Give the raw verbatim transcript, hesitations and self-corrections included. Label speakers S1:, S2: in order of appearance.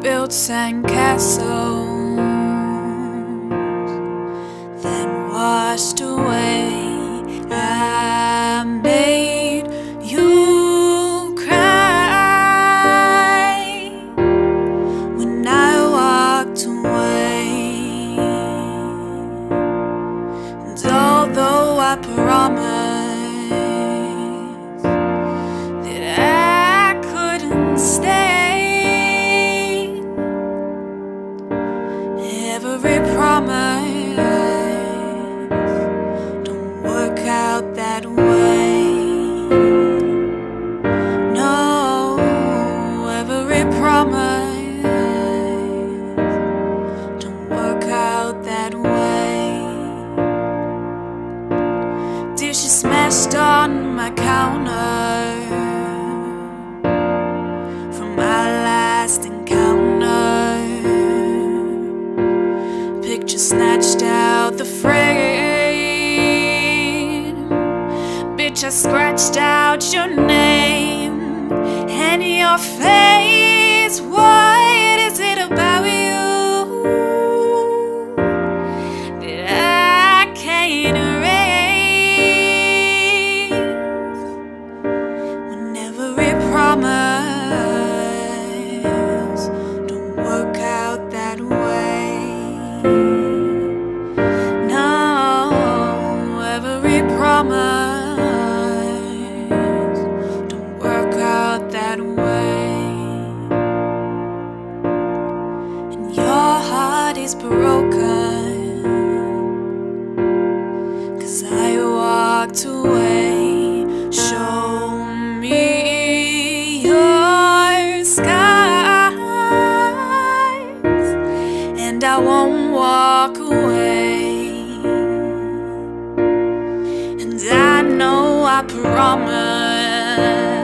S1: built sandcastles, then washed away. I made you cry when I walked away, and although I promised that I couldn't stay, every promise don't work out that way. No, every promise don't work out that way. Dishes smashed on my counter from our last encounter, picture snatched out the frame. Bitch, I scratched out your name and your face. What is it about you that I can't erase? When every promise don't work out that way. No, every promise don't work out that way. And your heart is broken, 'cause I walked away. Show me your skies, and I won't walk away. And I know I promised